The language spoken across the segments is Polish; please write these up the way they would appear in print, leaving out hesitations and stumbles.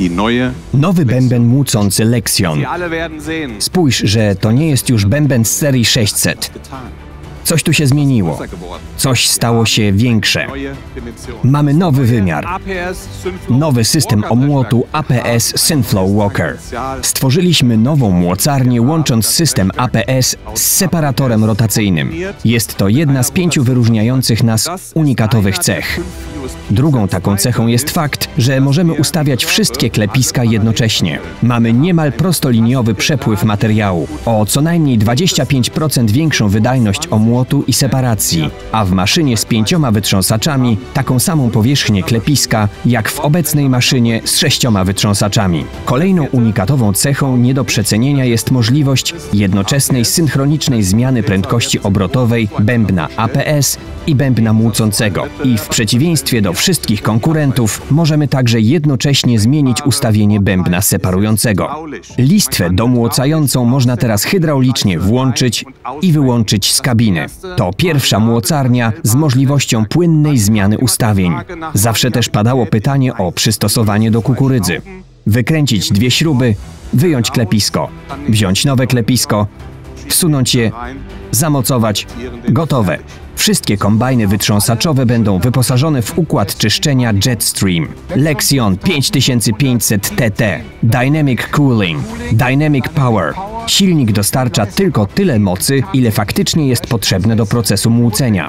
Nowy bęben młócący Lexion. Spójrz, że to nie jest już bęben z serii 600. Coś tu się zmieniło. Coś stało się większe. Mamy nowy wymiar. Nowy system omłotu APS Synflow Walker. Stworzyliśmy nową młocarnię, łącząc system APS z separatorem rotacyjnym. Jest to jedna z 5 wyróżniających nas unikatowych cech. Drugą taką cechą jest fakt, że możemy ustawiać wszystkie klepiska jednocześnie. Mamy niemal prostoliniowy przepływ materiału, o co najmniej 25% większą wydajność omłotu i separacji, a w maszynie z 5 wytrząsaczami taką samą powierzchnię klepiska, jak w obecnej maszynie z 6 wytrząsaczami. Kolejną unikatową cechą nie do przecenienia jest możliwość jednoczesnej synchronicznej zmiany prędkości obrotowej bębna APS i bębna młócącego. I w przeciwieństwie do wszystkich konkurentów możemy także jednocześnie zmienić ustawienie bębna separującego. Listwę domłocającą można teraz hydraulicznie włączyć i wyłączyć z kabiny. To pierwsza młocarnia z możliwością płynnej zmiany ustawień. Zawsze też padało pytanie o przystosowanie do kukurydzy. Wykręcić 2 śruby, wyjąć klepisko, wziąć nowe klepisko, wsunąć je, zamocować, gotowe. Wszystkie kombajny wytrząsaczowe będą wyposażone w układ czyszczenia Jetstream, Lexion 5500 TT, Dynamic Cooling, Dynamic Power. Silnik dostarcza tylko tyle mocy, ile faktycznie jest potrzebne do procesu młócenia.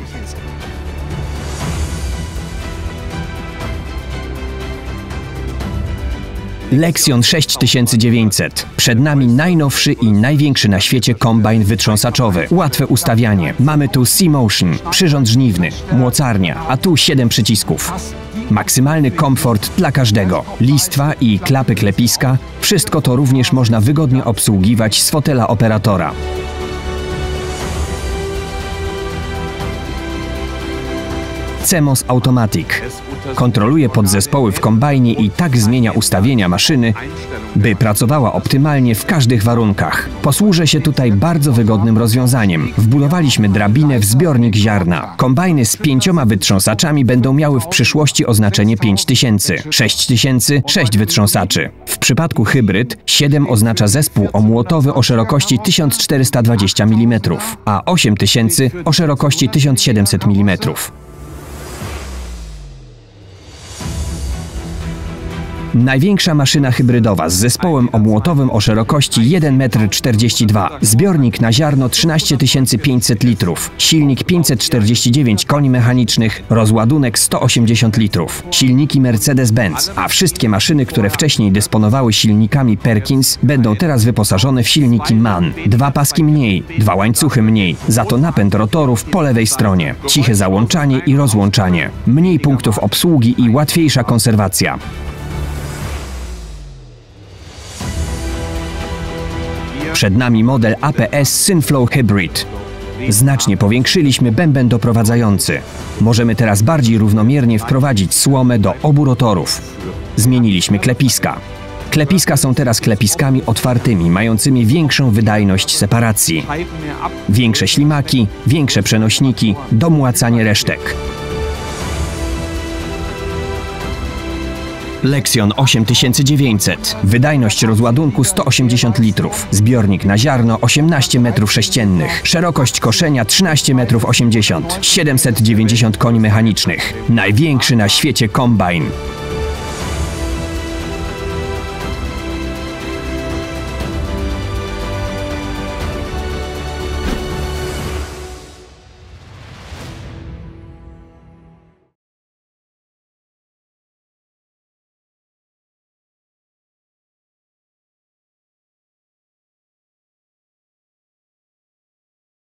Lexion 6900. Przed nami najnowszy i największy na świecie kombajn wytrząsaczowy. Łatwe ustawianie. Mamy tu C-Motion, przyrząd żniwny, młocarnia, a tu 7 przycisków. Maksymalny komfort dla każdego. Listwa i klapy klepiska. Wszystko to również można wygodnie obsługiwać z fotela operatora. CMOS Automatic. Kontroluje podzespoły w kombajnie i tak zmienia ustawienia maszyny, by pracowała optymalnie w każdych warunkach. Posłużę się tutaj bardzo wygodnym rozwiązaniem. Wbudowaliśmy drabinę w zbiornik ziarna. Kombajny z 5 wytrząsaczami będą miały w przyszłości oznaczenie 5000, 6000, 6 wytrząsaczy. W przypadku hybryd 7 oznacza zespół omłotowy o szerokości 1420 mm, a 8000 o szerokości 1700 mm. Największa maszyna hybrydowa z zespołem omłotowym o szerokości 1,42 m, zbiornik na ziarno 13 500 litrów, silnik 549 koni mechanicznych, rozładunek 180 litrów, silniki Mercedes-Benz, a wszystkie maszyny, które wcześniej dysponowały silnikami Perkins, będą teraz wyposażone w silniki MAN. 2 paski mniej, 2 łańcuchy mniej, za to napęd rotorów po lewej stronie, ciche załączanie i rozłączanie, mniej punktów obsługi i łatwiejsza konserwacja. Przed nami model APS Synflow Hybrid. Znacznie powiększyliśmy bęben doprowadzający. Możemy teraz bardziej równomiernie wprowadzić słomę do obu rotorów. Zmieniliśmy klepiska. Klepiska są teraz klepiskami otwartymi, mającymi większą wydajność separacji. Większe ślimaki, większe przenośniki, domłacanie resztek. Lexion 8900. Wydajność rozładunku 180 litrów. Zbiornik na ziarno 18 m3. Szerokość koszenia 13,80 m. 790 koni mechanicznych. Największy na świecie kombajn.